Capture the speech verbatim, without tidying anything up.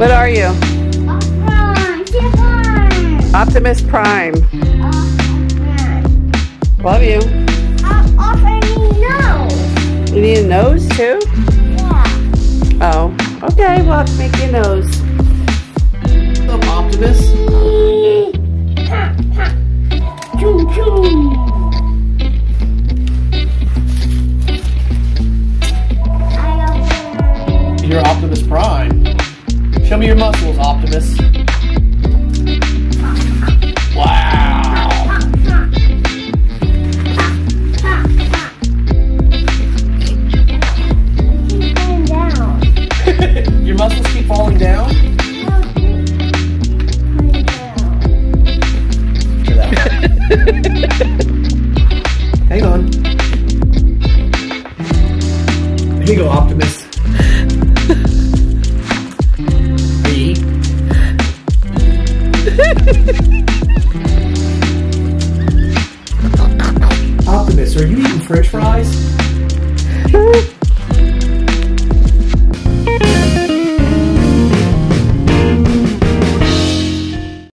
What are you? Optimus Prime. Love you. You need a nose too? Yeah. Oh, okay. We'll have to make you a nose. What's up, Optimus? Choo choo. You're Optimus Prime. Show me your muscles, Optimus. Wow. Keep going down. Your muscles keep falling down? Look at that. Hang on. Here you go, Optimus. Optimus, are you eating French fries?